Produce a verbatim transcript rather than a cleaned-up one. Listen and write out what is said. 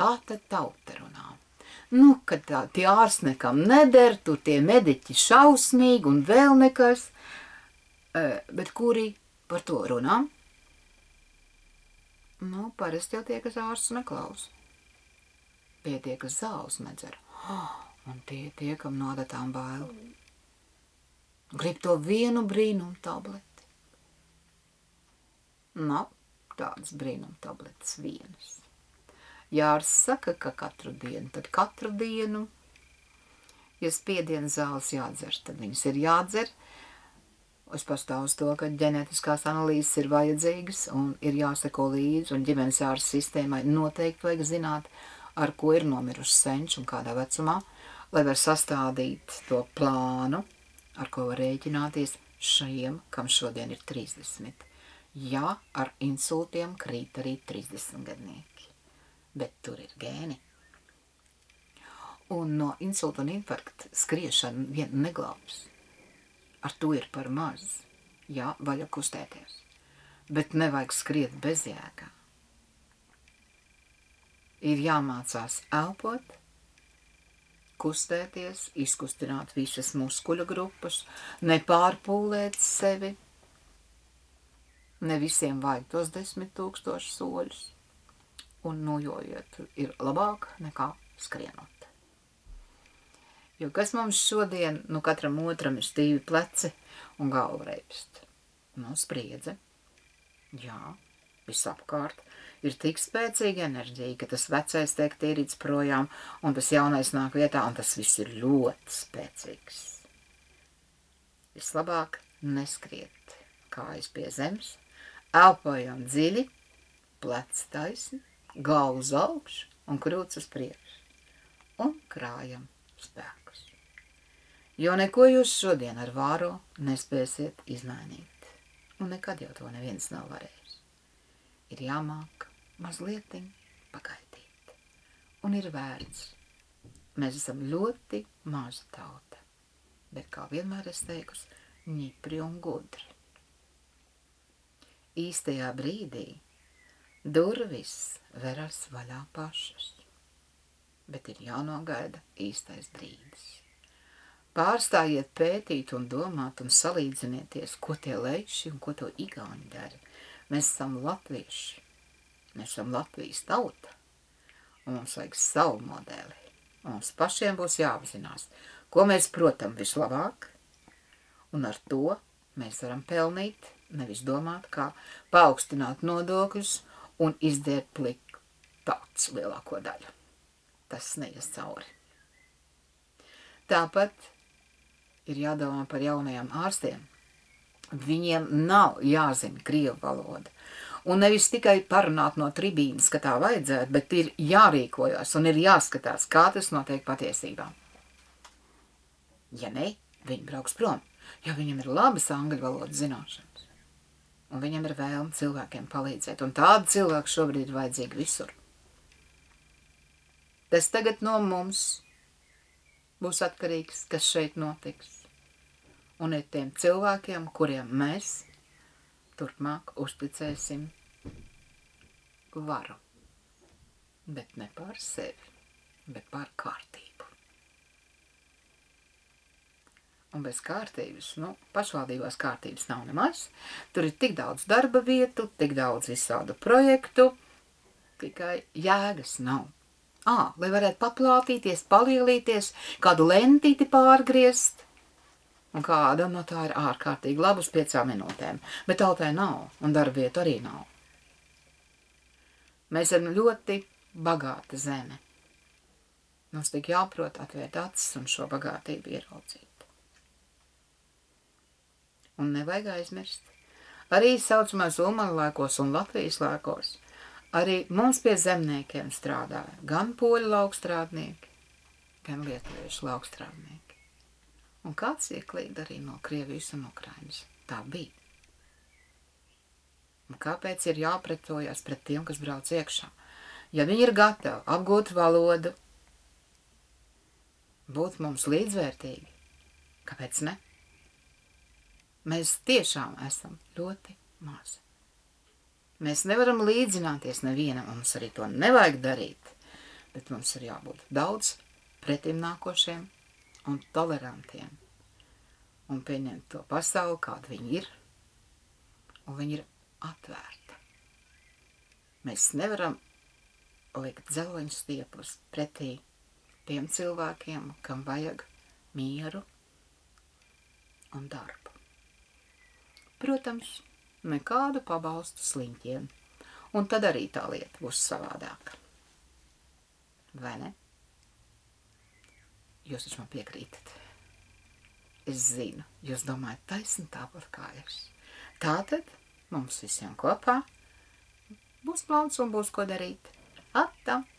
kā tad tauta runā? Nu, kad tā, tie ārsti nekam neder, tur tie mediķi šausmīgi un vēl nekas, bet kuri par to runā? Nu, parasti jau tie, kas ārstus neklausa. Tie tie, kas zāles nedzer. Oh, un tie tie, kam no adatām bail. Grib to vienu brīnumu tableti. Nav tādas brīnumu tabletes vienas. Jārs saka, ka katru dienu, tad katru dienu, ja spiediena zāles jādzer, tad viņas ir jādzer. Es pastāvu uz to, ka ģenētiskās analīzes ir vajadzīgas un ir jāseko līdzi, un ģimenes ārsta sistēmai noteikti vajag zināt, ar ko ir nomiruši senči un kādā vecumā, lai var sastādīt to plānu, ar ko var rēķināties šiem, kam šodien ir trīsdesmit. Jā, ar insultiem krīt arī trīsdesmitgadnieki. Bet tur ir gēni. Un no insulta un infarkta skriešana vien neglābs. Ar to ir par maz. Jā, vajag kustēties. Bet nevajag skriet bez jēgā. Ir jāmācās elpot, kustēties, izkustināt visas muskuļu grupas, nepārpūlēt sevi. Ne visiem vajag tos desmit tūkstoši soļus. Un nojojiet ir labāk nekā skrienot. Jo kas mums šodien, nu katram otram ir stīvi pleci un galva reibst? Nu, spriedze. Jā, visapkārt ir tik spēcīga enerģija, ka tas vecais tiek tīrīts projām un tas jaunais nāk vietā, un tas viss ir ļoti spēcīgs. Vislabāk neskriet kājas pie zemes, elpojam dziļi, pleci taisni, galvu uz augšu un krūts uz priekšu. Un krājam spēkus. Jo neko jūs šodien ar vāro nespēsiet izmainīt. Un nekad jau to neviens nav varējis. Ir jāmāk mazlietiņ pagaidīt. Un ir vērts. Mēs esam ļoti maza tauta. Bet, kā vienmēr es teikusi, ņipri un gudri. Īstajā brīdī durvis veras vaļā pašas, bet ir jānogaida īstais brīdis. Pārstājiet pētīt un domāt un salīdzinieties, ko tie leiši un ko to igauņi dara. Mēs esam latvieši, mēs esam Latvijas tauta, un mums vajag savu modeli. Mums pašiem būs jāapzinās, ko mēs protam vislabāk, un ar to mēs varam pelnīt, nevis domāt, kā paaugstināt nodokļus, un izdēt pliku tautas lielāko daļu. Tas neies cauri. Tāpat ir jādomā par jaunajiem ārstiem. Viņiem nav jāzina krievu valoda. Un nevis tikai parunāt no tribīnas, ka tā vajadzētu, bet ir jārīkojas un ir jāskatās, kā tas notiek patiesībā. Ja ne, viņi brauks prom, jo viņam ir labas angļu valodas zināšanas. Un viņam ir vēlme cilvēkiem palīdzēt. Un tādi cilvēki šobrīd ir vajadzīgi visur. Tas tagad no mums būs atkarīgs, kas šeit notiks. Un ir tiem cilvēkiem, kuriem mēs turpmāk uzticēsim varu. Bet ne pār sevi, bet pār kārtību. Un bez kārtības, nu, pašvaldībās kārtības nav nemaz. Tur ir tik daudz darba vietu, tik daudz visādu projektu, tikai jēgas nav. Ā, lai varētu paplātīties, palielīties, kādu lentīti pārgriezt, un kāda no tā ir ārkārtīgi labi uz piecām minūtēm. Bet tautai nav, un darba vietu arī nav. Mēs esam ļoti bagāta zeme. Mums tik jāprot atvērt acis un šo bagātību ieraudzīt. Un nevajag aizmirst. Arī saucamās Ulmanu laikos un Latvijas laikos arī mums pie zemniekiem strādāja gan poļu laukstrādnieki, gan lietuviešu laukstrādnieki. Un kāds ieklīd arī no Krievijas un Ukrainas. Tā bija. Un kāpēc ir jāpretojas pret tiem, kas brauc iekšā? Ja viņi ir gatavi apgūt valodu, būt mums līdzvērtīgi, kāpēc ne? Mēs tiešām esam ļoti mazi. Mēs nevaram līdzināties nevienam, mums arī to nevajag darīt, bet mums ir jābūt daudz pretimnākošiem un tolerantiem un pieņemt to pasauli, kāda viņi ir, un viņi ir atvērta. Mēs nevaram likt dzeloņu stieples pretī tiem cilvēkiem, kam vajag mieru un darbu. Protams, nekādu pabalstu sliņķiem, un tad arī tā lieta būs savādāka. Vai ne? Jūs taču man piekrītat. Es zinu, jūs domājat taisni tāpat kā es. Tātad mums visiem kopā būs plauns un būs ko darīt. Atā!